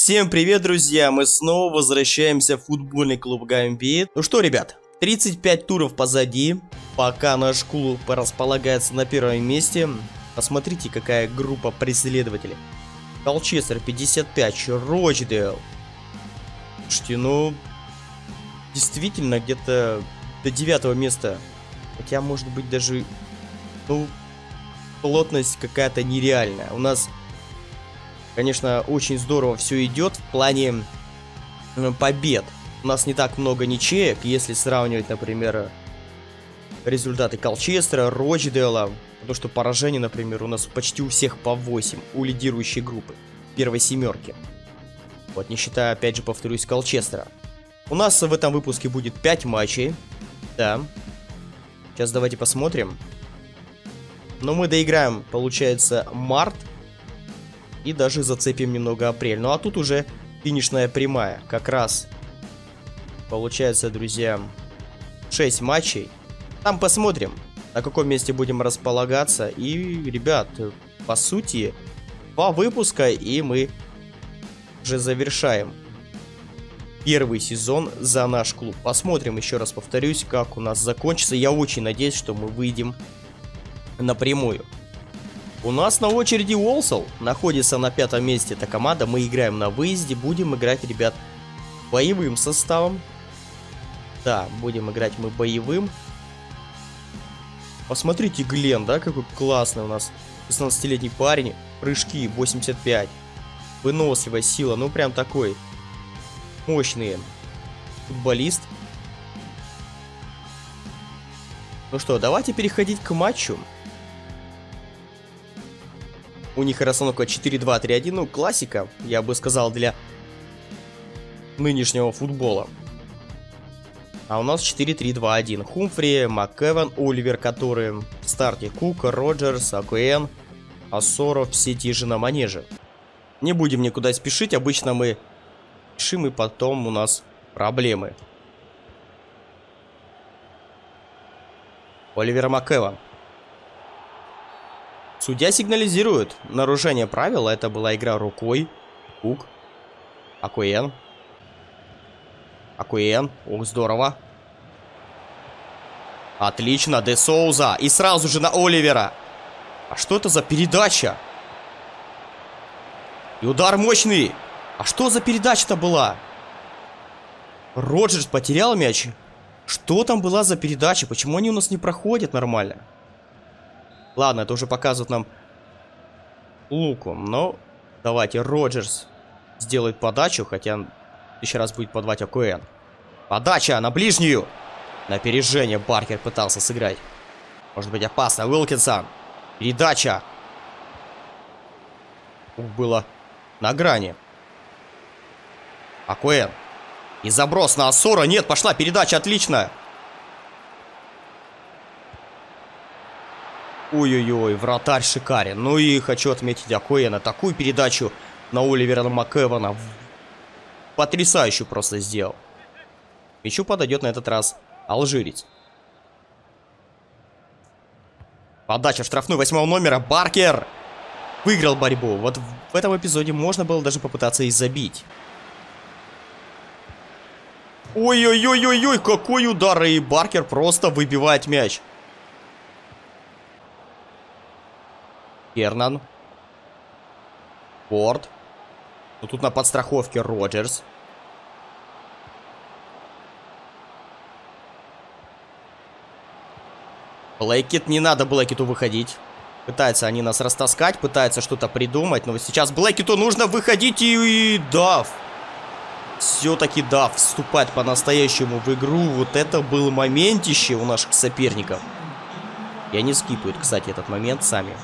Всем привет, друзья! Мы снова возвращаемся в футбольный клуб Гамбит. Ну что, ребят, 35 туров позади. Пока наш клуб располагается на первом месте. Посмотрите, какая группа преследователей. Колчестер 55, Рочдейл. Слушайте, ну, действительно, где-то до 9 места. Хотя, может быть, даже, ну, плотность какая-то нереальная. У нас, конечно, очень здорово все идет в плане побед. У нас не так много ничеек, если сравнивать, например, результаты Колчестера, Рочдейла. Потому что поражений, например, у нас почти у всех по 8, у лидирующей группы, первой семерки. Вот, не считая, опять же, повторюсь, Колчестера. У нас в этом выпуске будет 5 матчей. Да. Сейчас давайте посмотрим. Но мы доиграем, получается, март. И даже зацепим немного апрель. Ну а тут уже финишная прямая. Как раз получается, друзья, 6 матчей. Там посмотрим, на каком месте будем располагаться. И, ребят, по сути, 2 выпуска, и мы уже завершаем первый сезон за наш клуб. Посмотрим, еще раз повторюсь, как у нас закончится. Я очень надеюсь, что мы выйдем напрямую. У нас на очереди Уолсал, находится на 5 месте эта команда. Мы играем на выезде, будем играть, ребят, боевым составом. Да, будем играть мы боевым. Посмотрите, Глен, да, какой классный у нас 16-летний парень. Прыжки 85, выносливая сила, ну прям такой мощный футболист. Ну что, давайте переходить к матчу. У них расстановка 4-2-3-1, ну, классика, я бы сказал, для нынешнего футбола. А у нас 4-3-2-1. Хумфри, МакЭван, Оливер, которые в старте. Кук, Роджерс, Акуэн, Ассоро, все те же на манеже. Не будем никуда спешить, обычно мы спешим, и потом у нас проблемы. Оливер, МакЭван. Судья сигнализирует нарушение правил. Это была игра рукой. Кук. Акуэн. Акуэн. Ох, здорово. Отлично. Де Соуза. И сразу же на Оливера. А что это за передача? И удар мощный. А что за передача-то была? Роджерс потерял мяч. Что там была за передача? Почему они у нас не проходят нормально? Ладно, это уже показывает нам Луку. Но давайте, Роджерс сделает подачу. Хотя еще раз будет подавать Акуэн. Подача на ближнюю. На опережение Баркер пытался сыграть. Может быть опасно. Уилкинсон. Передача. Было на грани. Акуэн. И заброс на Ассоро. Нет, пошла передача, отлично. Ой-ой-ой, вратарь шикарен. Ну и хочу отметить Акуэна. Такую передачу на Оливера МакЭвана потрясающую просто сделал. Мячу подойдет на этот раз алжирец. Подача в штрафную 8 номера. Баркер выиграл борьбу. Вот в этом эпизоде можно было даже попытаться и забить. Ой-ой-ой-ой-ой, какой удар. И Баркер просто выбивает мяч. Кернан. Порт. Ну, тут на подстраховке Роджерс. Блэкет. Не надо Блэкету выходить. Пытаются они нас растаскать, пытаются что-то придумать. Но вот сейчас Блэкету нужно выходить и Дав. Все-таки Дав вступать по-настоящему в игру. Вот это был моментище у наших соперников. И они скипают, кстати, этот момент сами.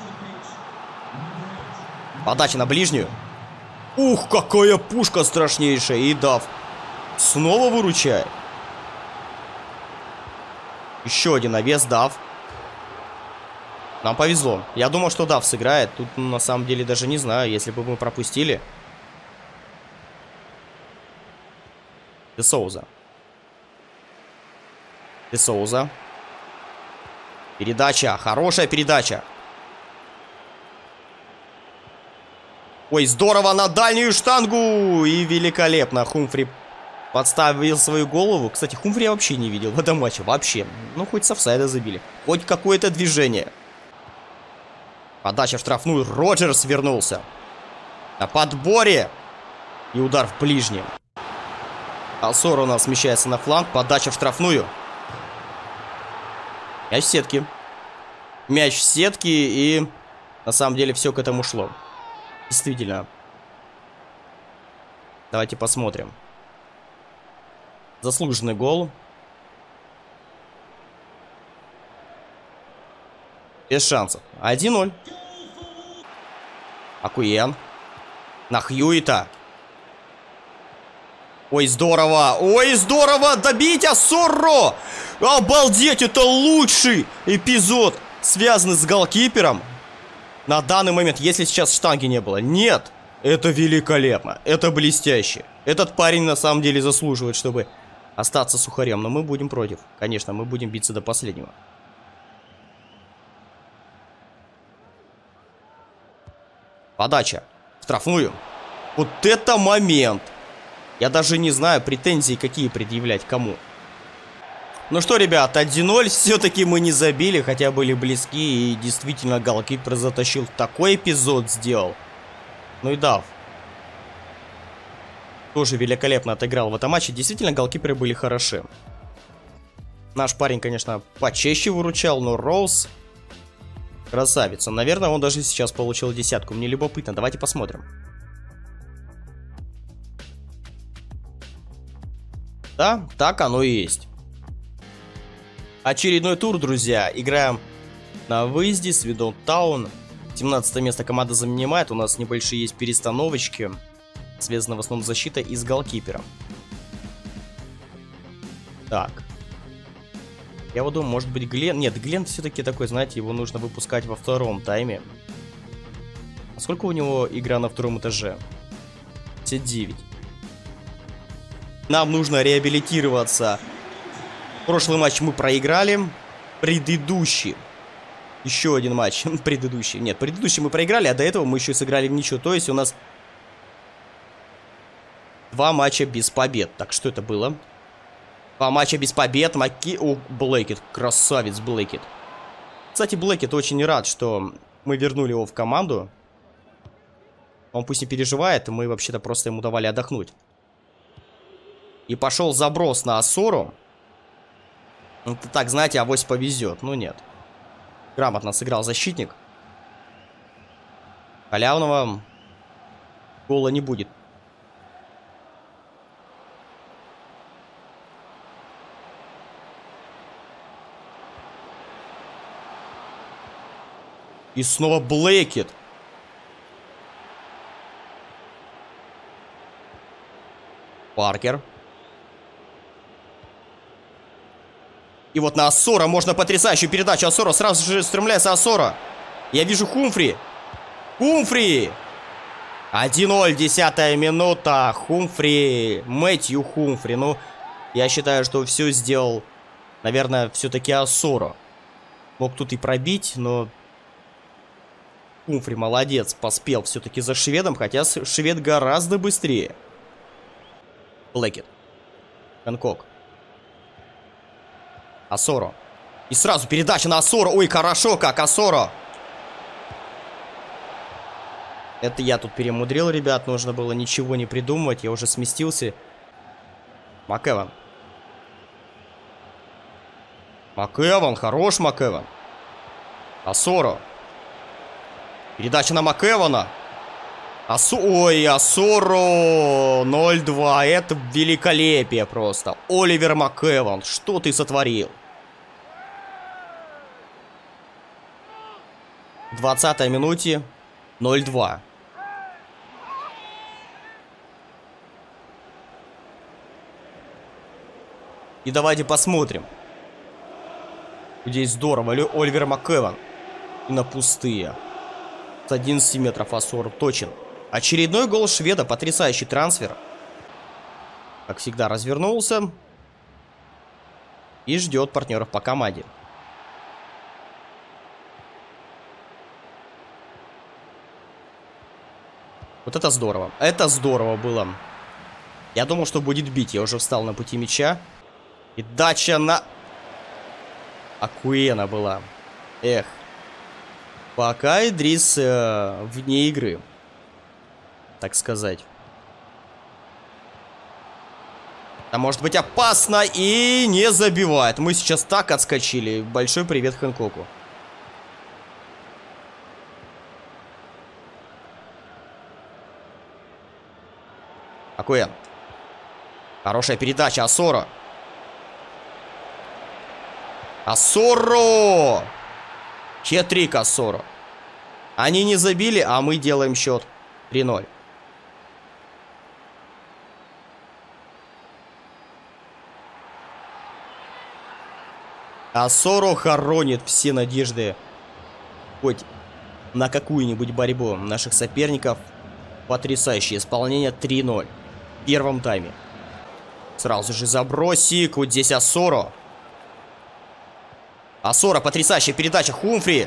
Подача на ближнюю. Ух, какая пушка страшнейшая. И Дав снова выручает. Еще один навес. Дав. Нам повезло. Я думал, что Дав сыграет. Тут, на самом деле, даже не знаю. Если бы мы пропустили. Де Соуза. Де Соуза. Передача. Хорошая передача. Ой, здорово, на дальнюю штангу. И великолепно. Хумфри подставил свою голову. Кстати, Хумфри я вообще не видел в этом матче. Вообще. Ну, хоть с офсайда забили. Хоть какое-то движение. Подача в штрафную. Роджерс вернулся. На подборе. И удар в ближнем. Асоро у нас смещается на фланг. Подача в штрафную. Мяч в сетке. Мяч в сетке. И на самом деле все к этому шло. Действительно. Давайте посмотрим. Заслуженный гол. Без шансов. 1-0. Акуен. На Хьюита. Ой, здорово. Ой, здорово. Добить Асоро. Обалдеть, это лучший эпизод, связанный с голкипером. На данный момент, если сейчас штанги не было. Нет. Это великолепно. Это блестяще. Этот парень на самом деле заслуживает, чтобы остаться сухарем. Но мы будем против. Конечно, мы будем биться до последнего. Подача. Штрафную. Вот это момент. Я даже не знаю, претензии какие предъявлять кому. Ну что, ребят, 1-0. Все-таки мы не забили, хотя были близки. И действительно, голкипер затащил. Такой эпизод сделал. Ну и Дав тоже великолепно отыграл в этом матче. Действительно, голкиперы были хороши. Наш парень, конечно, почаще выручал, но Роуз красавица. Наверное, он даже сейчас получил 10. Мне любопытно. Давайте посмотрим. Да, так оно и есть. Очередной тур, друзья. Играем на выезде. Свидон Таун. 17 место команда занимает. У нас небольшие есть перестановочки. Связаны в основном защита и с голкипером. Так. Я вот думаю, может быть Глен... Нет, Глен все-таки такой, знаете, его нужно выпускать во втором тайме. А сколько у него игра на втором этаже? 59. Нам нужно реабилитироваться. Прошлый матч мы проиграли. Предыдущий. Еще один матч. Предыдущий. Нет, предыдущий мы проиграли, а до этого мы еще сыграли в ничью. То есть у нас 2 матча без побед. Так, что это было? 2 матча без побед. О, Блэкет. Красавец Блэкет. Кстати, Блэкет очень рад, что мы вернули его в команду. Он пусть не переживает. Мы вообще-то просто ему давали отдохнуть. И пошел заброс на Асору. Это так, знаете, авось повезет. Ну нет. Грамотно сыграл защитник. Халявного гола не будет. И снова Блэкет. Паркер. И вот на Асора можно потрясающую передачу. Асора сразу же стремляется Асора. Я вижу Хумфри. Хумфри. 1-0, 10-я минута. Хумфри. Мэтью Хумфри. Ну, я считаю, что все сделал, наверное, все-таки Асора. Мог тут и пробить, но Хумфри молодец. Поспел все-таки за шведом, хотя швед гораздо быстрее. Блэкет. Хэнкок. Асоро. И сразу передача на Асоро. Ой, хорошо как, Асоро. Это я тут перемудрил, ребят. Нужно было ничего не придумывать. Я уже сместился. МакЭван. МакЭван, хорош МакЭван. Асоро. Передача на МакЭвана. Ой, Асоро 0-2. Это великолепие просто. Оливер МакЭван, что ты сотворил? 20-й минуте 0-2. И давайте посмотрим. Здесь здорово. Оливер МакЭван. И на пустые. С 11 метров Асоро точен. Очередной гол шведа. Потрясающий трансфер. Как всегда, развернулся. И ждет партнеров по команде. Вот это здорово. Это здорово было. Я думал, что будет бить. Я уже встал на пути мяча. И дача на... Акуена была. Эх. Пока Идрис вне игры. Так сказать. А может быть опасно и не забивает. Мы сейчас так отскочили. Большой привет Хэнкоку. Акуэн. Хорошая передача. Асоро. Асоро! Хет-трик Асоро. Они не забили, а мы делаем счет 3-0. Асоро хоронит все надежды хоть на какую-нибудь борьбу наших соперников. Потрясающее исполнение. 3-0 в первом тайме. Сразу же забросик. Вот здесь Асоро. Асоро, потрясающая передача. Хумфри.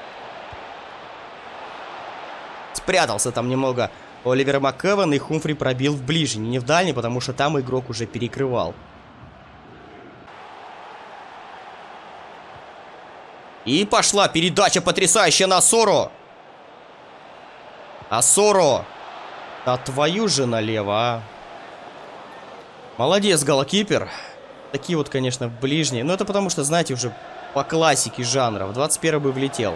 Спрятался там немного Оливер МакЭван. И Хумфри пробил в ближний, не в дальний, потому что там игрок уже перекрывал. И пошла передача потрясающая на Асоро. Асоро. А твою же налево, а. Молодец, голкипер. Такие вот, конечно, в ближние. Но это потому что, знаете, уже по классике жанра. В 21 бы влетел.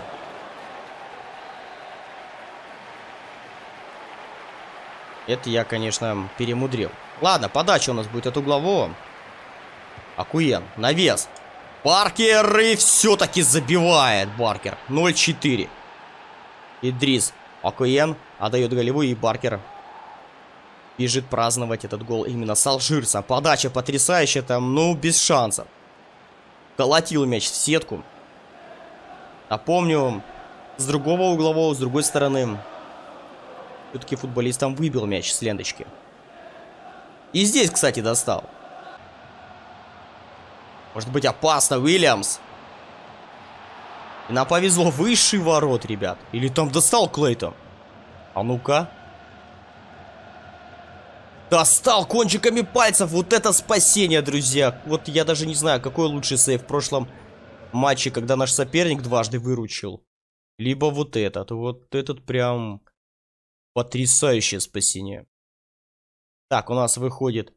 Это я, конечно, перемудрил. Ладно, подача у нас будет от углового. Акуен. Навес. Баркер и все-таки забивает Баркер. 0-4. Идрис. Акуен отдает голевую, и Баркер бежит праздновать этот гол именно с алжирцем. Подача потрясающая там, ну, без шансов. Колотил мяч в сетку. Напомню, с другого углового, с другой стороны, все-таки футболист там выбил мяч с ленточки. И здесь, кстати, достал. Может быть опасно, Уильямс. И нам повезло, высший ворот, ребят. Или там достал Клейтон? А ну-ка. Достал кончиками пальцев. Вот это спасение, друзья. Вот я даже не знаю, какой лучший сейв в прошлом матче, когда наш соперник дважды выручил. Либо вот этот. Вот этот прям потрясающее спасение. Так, у нас выходит...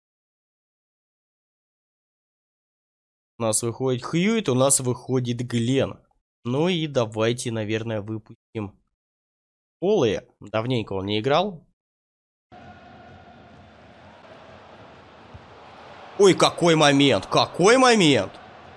У нас выходит Хьюит, у нас выходит Глен. Ну и давайте, наверное, выпустим Поле. Давненько он не играл. Ой, какой момент! Какой момент!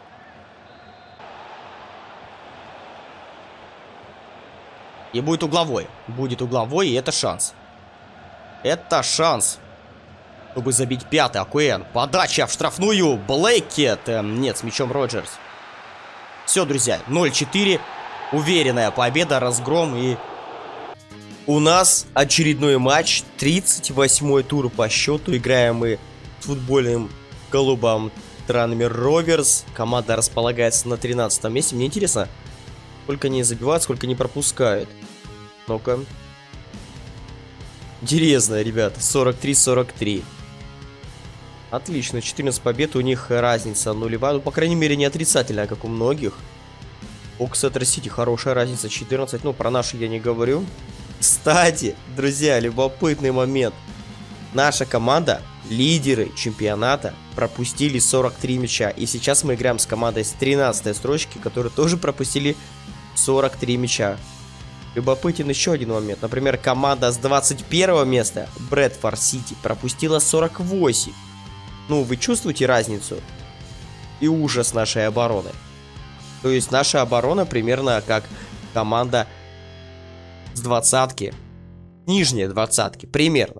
И будет угловой. Будет угловой, и это шанс. Это шанс, чтобы забить пятый. Акуэн. Подача в штрафную. Блэкет. Нет, с мячом Роджерс. Все, друзья. 0-4. Уверенная победа, разгром. И у нас очередной матч. 38-й тур по счету. Играем мы с футбольным клубом Tranmere Rovers. Команда располагается на 13-м месте. Мне интересно, сколько они забивают, сколько они пропускают. Ну-ка. Интересно, ребята. 43-43. Отлично, 14 побед, у них разница нулевая, ну, по крайней мере, не отрицательная, как у многих. У Exeter City хорошая разница, 14, ну, про нашу я не говорю. Кстати, друзья, любопытный момент. Наша команда, лидеры чемпионата, пропустили 43 мяча. И сейчас мы играем с командой с 13-й строчки, которые тоже пропустили 43 мяча. Любопытен еще один момент. Например, команда с 21 места, Брэдфорд Сити, пропустила 48. Ну, вы чувствуете разницу и ужас нашей обороны? То есть наша оборона примерно как команда с 20-ки. Нижние 20-ки, примерно.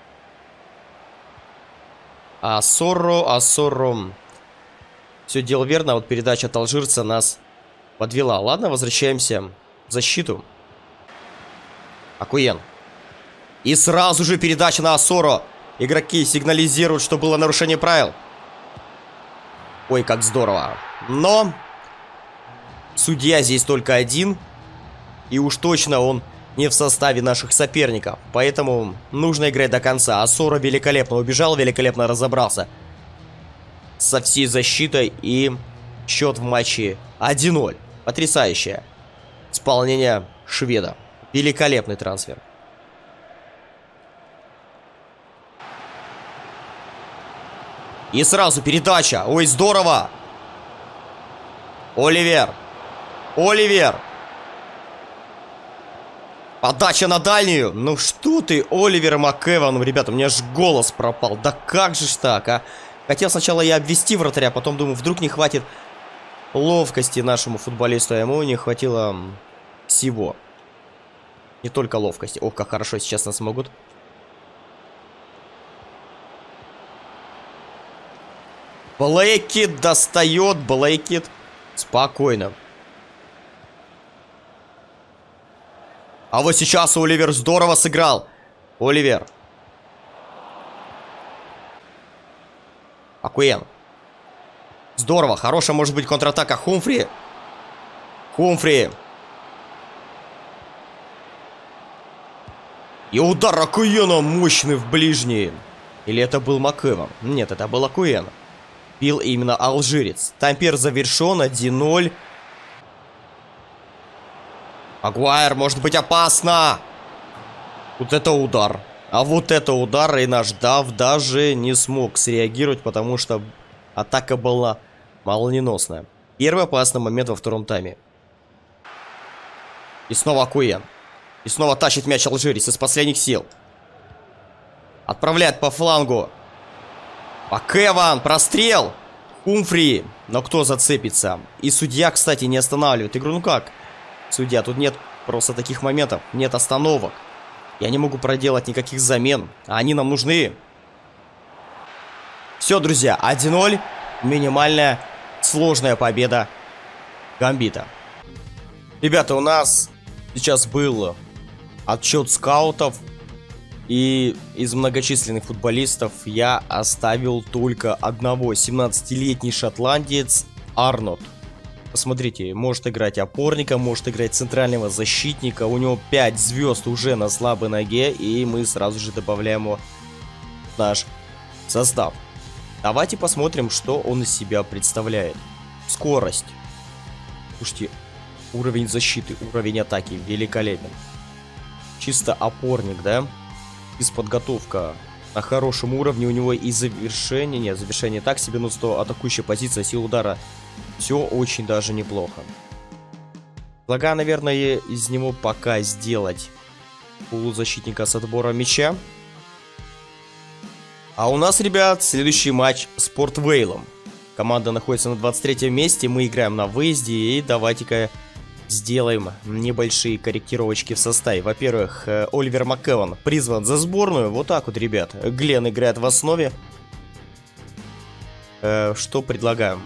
Асоро. Все делал верно, вот передача от алжирца нас подвела. Ладно, возвращаемся в защиту. Акуен. И сразу же передача на Асоро. Игроки сигнализируют, что было нарушение правил. Ой, как здорово. Но судья здесь только один. И уж точно он не в составе наших соперников. Поэтому нужно играть до конца. Асора великолепно убежал, великолепно разобрался со всей защитой. И счет в матче 1-0. Потрясающее исполнение шведа. Великолепный трансфер. И сразу передача. Ой, здорово. Оливер. Оливер. Подача на дальнюю. Ну что ты, Оливер МакЭван. Ребята, у меня аж голос пропал. Да как же ж так, а? Хотел сначала я обвести вратаря, потом думаю, вдруг не хватит ловкости нашему футболисту. А ему не хватило всего. Не только ловкости. Ох, как хорошо сейчас нас могут. Блэкет достает. Блэкет. Спокойно. А вот сейчас Оливер здорово сыграл. Оливер. Акуен. Здорово. Хорошая может быть контратака. Хумфри. Хумфри. И удар Акуена мощный в ближний. Или это был МакЭван? Нет, это был Акуен. Бил именно алжирец. Таймпер завершен. 1-0. Магуайр, может быть опасно. Вот это удар. А вот это удар. И наш Дав даже не смог среагировать, потому что атака была молниеносная. Первый опасный момент во втором тайме. И снова Акуен. И снова тащит мяч алжирец из последних сил. Отправляет по флангу. МакЭван, прострел. Хумфри. Но кто зацепится? И судья, кстати, не останавливает игру. Ну как? Судья, тут нет просто таких моментов. Нет остановок. Я не могу проделать никаких замен. А они нам нужны. Все, друзья, 1-0. Минимальная, сложная победа Гамбита. Ребята, у нас сейчас был отчет скаутов. И из многочисленных футболистов я оставил только одного. 17-летний шотландец Арнольд. Посмотрите, может играть опорника, может играть центрального защитника. У него 5 звезд уже на слабой ноге. И мы сразу же добавляем его в наш состав. Давайте посмотрим, что он из себя представляет. Скорость. Слушайте, уровень защиты, уровень атаки великолепен. Чисто опорник, да? Подготовка на хорошем уровне. У него и завершение. Нет, завершение так себе, но 100 атакующая позиция, сила удара. Все очень даже неплохо. Предлагаю, наверное, из него пока сделать полузащитника с отбора мяча. А у нас, ребят, следующий матч с Порт Вейлом. Команда находится на 23-м месте. Мы играем на выезде. И давайте-ка сделаем небольшие корректировочки в составе. Во-первых, Оливер МакЭван призван за сборную. Вот так вот, ребят. Глен играет в основе. Что предлагаем?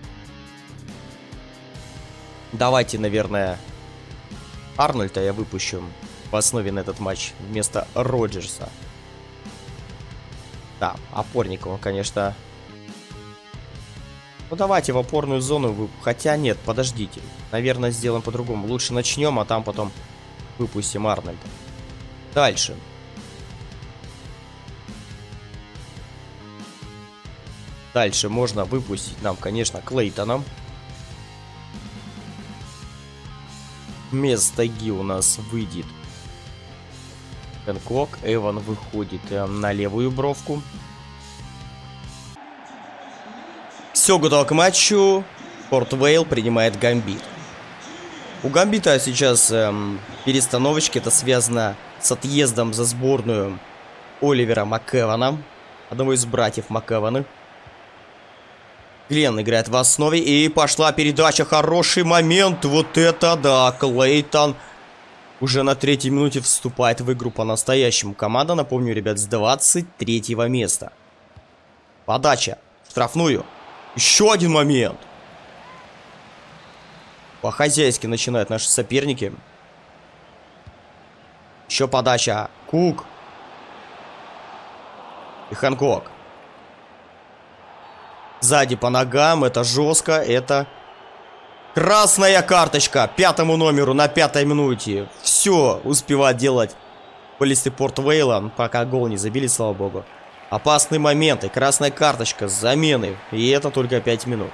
Давайте, наверное, Арнольда я выпущу в основе на этот матч вместо Роджерса. Да, опорник он, конечно. Ну, давайте в опорную зону. Хотя нет, подождите. Наверное, сделаем по-другому. Лучше начнем, а там потом выпустим Арнольда. Дальше. Дальше можно выпустить нам, конечно, Клейтона. Вместо Ги у нас выйдет Хэнкок. Эван выходит на левую бровку. Все готово к матчу. Порт Вейл принимает Гамбит. У Гамбита сейчас перестановочки. Это связано с отъездом за сборную Оливера МакЭвана, одного из братьев МакЭвана. Глен играет в основе. И пошла передача. Хороший момент. Вот это да. Клейтон уже на 3-й минуте вступает в игру по-настоящему. Команда, напомню, ребят, с 23-го места. Подача. Штрафную. Еще один момент. По-хозяйски начинают наши соперники. Еще подача. Кук. И Хэнкок. Сзади по ногам. Это жестко. Это красная карточка 5-му номеру на 5-й минуте. Все. все успевают делать футболисты Порт Вейла, пока гол не забили, слава богу. Опасные моменты, красная карточка, замены. И это только 5 минут.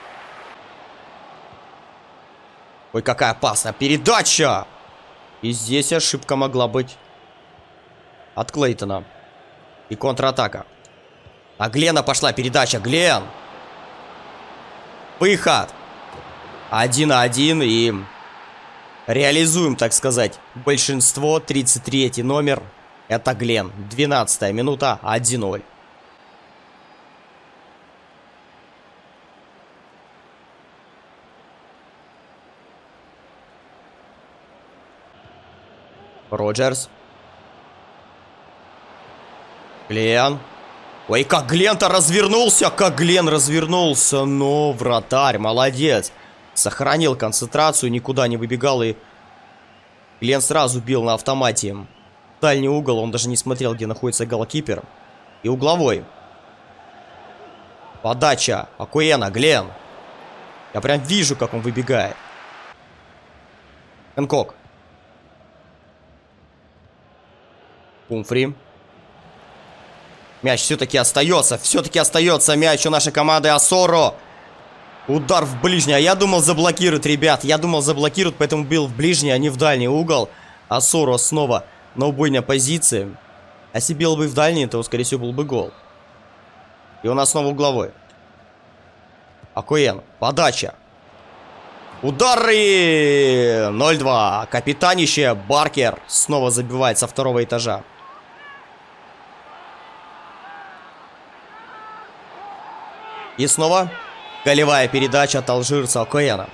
Ой, какая опасная передача! И здесь ошибка могла быть от Клейтона. И контратака. А Глена пошла передача. Глен! Выход! 1-1 и реализуем, так сказать, большинство. 33-й номер. Это Глен. 12-я минута. 1-0. Роджерс. Глен. Ой, как Глен-то развернулся. Как Глен развернулся. Но вратарь, молодец. Сохранил концентрацию, никуда не выбегал. И Глен сразу бил на автомате. Дальний угол, он даже не смотрел, где находится голкипер. И угловой. Подача Акуена, Глен. Я прям вижу, как он выбегает. Хэнкок. Хумфри. Мяч все-таки остается. Все-таки остается мяч у нашей команды. Асоро. Удар в ближний. А я думал, заблокируют, ребят. Я думал, заблокируют, поэтому бил в ближний, а не в дальний угол. Асоро снова на убойной позиции. А если бил бы в дальний, то, скорее всего, был бы гол. И у нас снова угловой. Акуен. Подача. Удары! 0-2. Капитанище. Баркер снова забивает со второго этажа. И снова голевая передача от алжирца Акуена.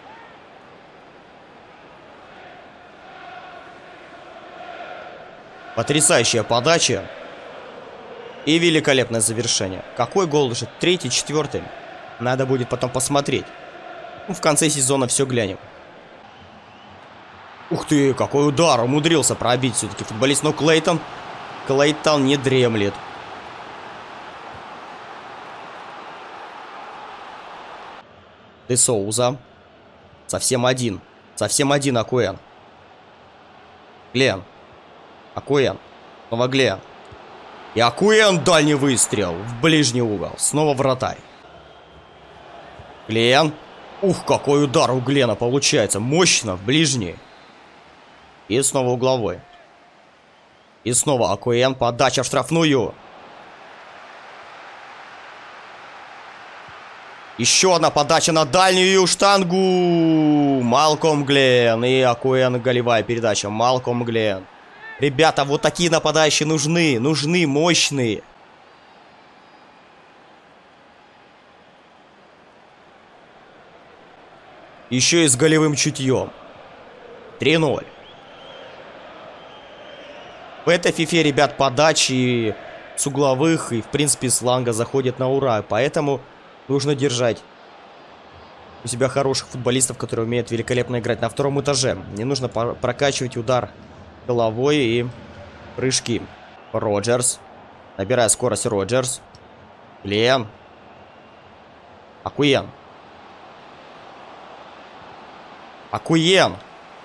Потрясающая подача. И великолепное завершение. Какой гол уже? 3-й, 4-й. Надо будет потом посмотреть. В конце сезона все глянем. Ух ты, какой удар. Умудрился пробить все-таки футболист. Но Клейтон не дремлет. Де Соуза. Совсем один Акуен. Глен. Акуен. Снова Глен. И Акуен, дальний выстрел. В ближний угол. Снова вратарь. Глен. Ух, какой удар у Глена получается. Мощно, в ближний. И снова угловой. И снова Акуен. Подача в штрафную. Еще одна подача на дальнюю штангу. Малком Глен. И Акуен, голевая передача. Малком Глен. Ребята, вот такие нападающие нужны. Нужны, мощные. Еще и с голевым чутьем. 3-0. В этой фифе, ребят, подачи с угловых и, в принципе, с фланга заходят на ура. Поэтому нужно держать у себя хороших футболистов, которые умеют великолепно играть на втором этаже. Не нужно прокачивать удар головой и прыжки. Роджерс. Набирая скорость, Роджерс. Глен. Акуен. Акуен.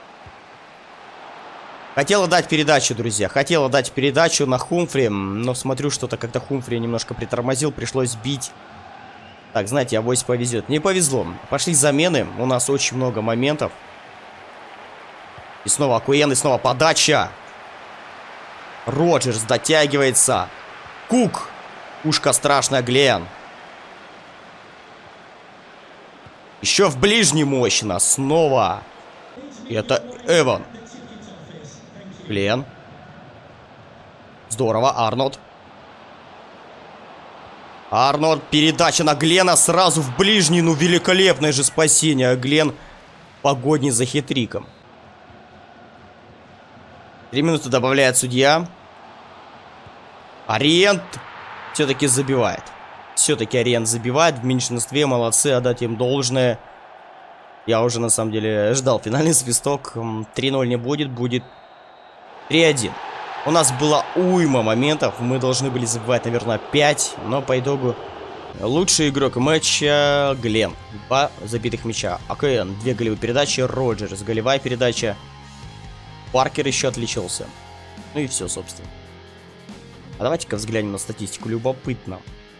Хотела дать передачу, друзья. Хотела дать передачу на Хумфри. Но смотрю, что-то как-то Хумфри немножко притормозил. Пришлось бить. Так, знаете, авось повезет. Не повезло. Пошли замены. У нас очень много моментов. И снова Акуен, и снова подача. Роджерс дотягивается. Кук. Ушко страшное, Глен. Еще в ближний мощно. Снова. И это Эван. Глен. Здорово, Арнольд. Арнольд, передача на Глена сразу в ближний. Ну, великолепное же спасение. Глен в погоне за хитриком. 3 минуты добавляет судья. Ориент все-таки забивает. Все-таки Ориент забивает. В меньшинстве, молодцы, отдать им должное. Я уже, на самом деле, ждал финальный свисток. 3-0 не будет, будет 3-1. У нас была уйма моментов. Мы должны были забивать, наверное, 5. Но по итогу лучший игрок матча Глен. 2 забитых мяча. Акуен, 2 голевые передачи. Роджерс, голевая передача. Паркер еще отличился. Ну и все, собственно. А давайте-ка взглянем на статистику. Любопытно.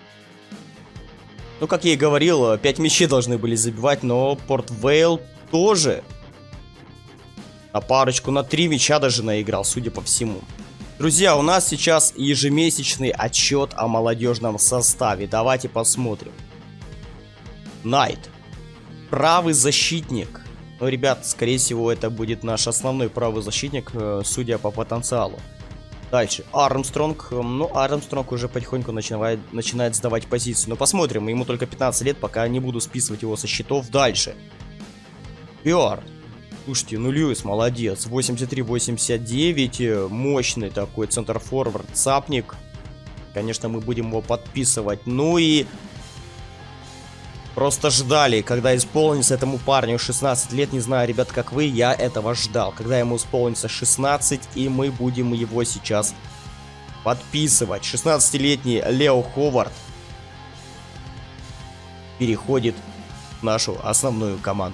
Ну, как я и говорил, 5 мячей должны были забивать, но Порт Вейл тоже на парочку, на 3 мяча даже наиграл, судя по всему. Друзья, у нас сейчас ежемесячный отчет о молодежном составе. Давайте посмотрим. Найт. Правый защитник. Ну, ребят, скорее всего, это будет наш основной правый защитник, судя по потенциалу. Дальше. Армстронг. Ну, Армстронг уже потихоньку начинает сдавать позицию. Но посмотрим, ему только 15 лет, пока не буду списывать его со счетов. Дальше. Бёрд. Слушайте, ну Льюис молодец. 83-89. Мощный такой центр-форвард. Цапник. Конечно, мы будем его подписывать. Ну и... Просто ждали, когда исполнится этому парню 16 лет. Не знаю, ребят, как вы, я этого ждал. Когда ему исполнится 16, и мы будем его сейчас подписывать. 16-летний Лео Ховард переходит в нашу основную команду.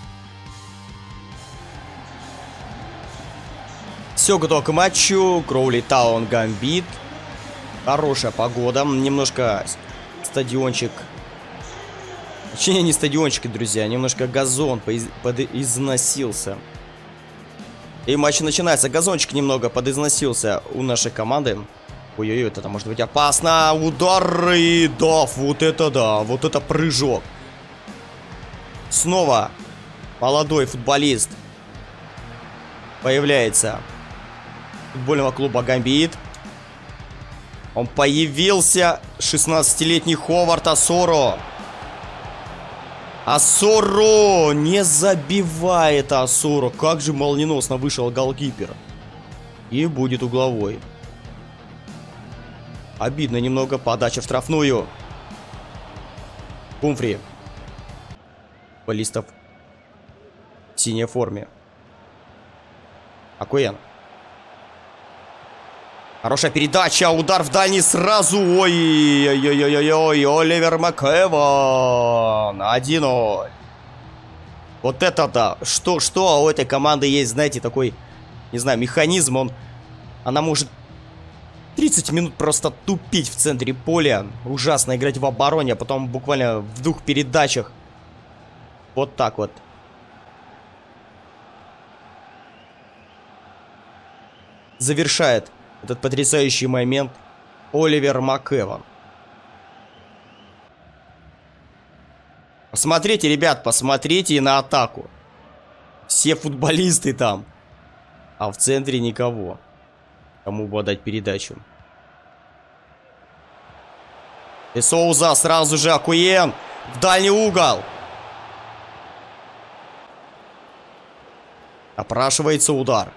Все готово к матчу. Кроули Таун Гамбит. Хорошая погода. Немножко стадиончик... Точнее, не стадиончики, друзья. Немножко газон подизносился. И матч начинается. Газончик немного подизносился у нашей команды. Ой-ой-ой, это может быть опасно. Удары. Да, вот это да. Вот это прыжок. Снова молодой футболист появляется футбольного клуба Гамбит. Он появился. 16-летний Ховард Осоро. Осоро не забивает Осоро. Как же молниеносно вышел голкипер. И будет угловой. Обидно немного. Подача в штрафную. Кумфри. Футболистов в синей форме. Акуен. Хорошая передача, удар в дальний сразу. Ой-ой-ой-ой-ой, Оливер МакЭван. 1-0. Вот это да. Что у этой команды есть, знаете, такой, не знаю, механизм. Она может 30 минут просто тупить в центре поля. Ужасно играть в обороне, а потом буквально в 2 передачах. Вот так вот. Завершает этот потрясающий момент Оливер МакЭван. Посмотрите, ребят, посмотрите на атаку. Все футболисты там. А в центре никого. Кому бы отдать передачу. И Соуза сразу же Акуен. В дальний угол. Опрашивается удар.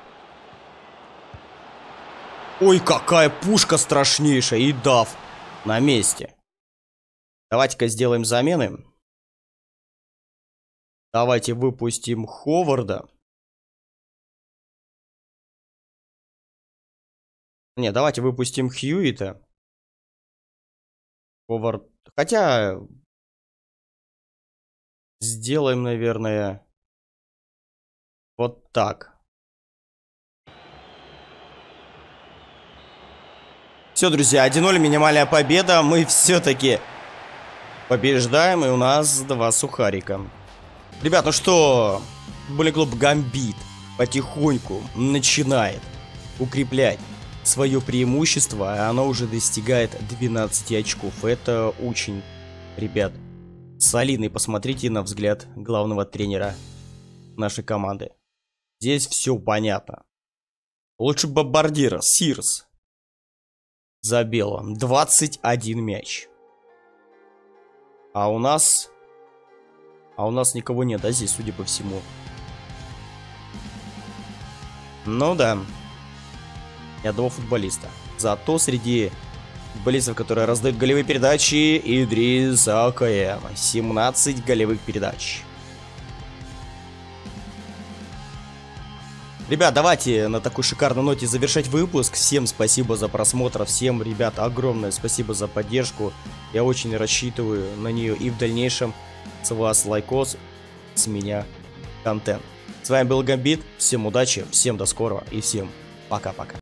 Ой, какая пушка страшнейшая. И Дав на месте. Давайте-ка сделаем замены. Давайте выпустим Ховарда. Не, давайте выпустим Хьюита. Ховард. Хотя... Сделаем, наверное... Вот так. Все, друзья, 1-0, минимальная победа. Мы все-таки побеждаем, и у нас 2 сухарика. Ребят, ну что, футбольный клуб Гамбит потихоньку начинает укреплять свое преимущество, и оно уже достигает 12 очков. Это очень, ребят, солидно. Посмотрите на взгляд главного тренера нашей команды. Здесь все понятно. Лучший бомбардир Сирс забил 21 мяч. А у нас никого нет, да, здесь, судя по всему. Ну да. Ни одного футболиста. Зато среди футболистов, которые раздают голевые передачи, Идрис Акаем. 17 голевых передач. Ребят, давайте на такой шикарной ноте завершать выпуск. Всем спасибо за просмотр. Всем, ребят, огромное спасибо за поддержку. Я очень рассчитываю на нее и в дальнейшем. С вас лайкос, с меня контент. С вами был Гамбит. Всем удачи, всем до скорого и всем пока-пока.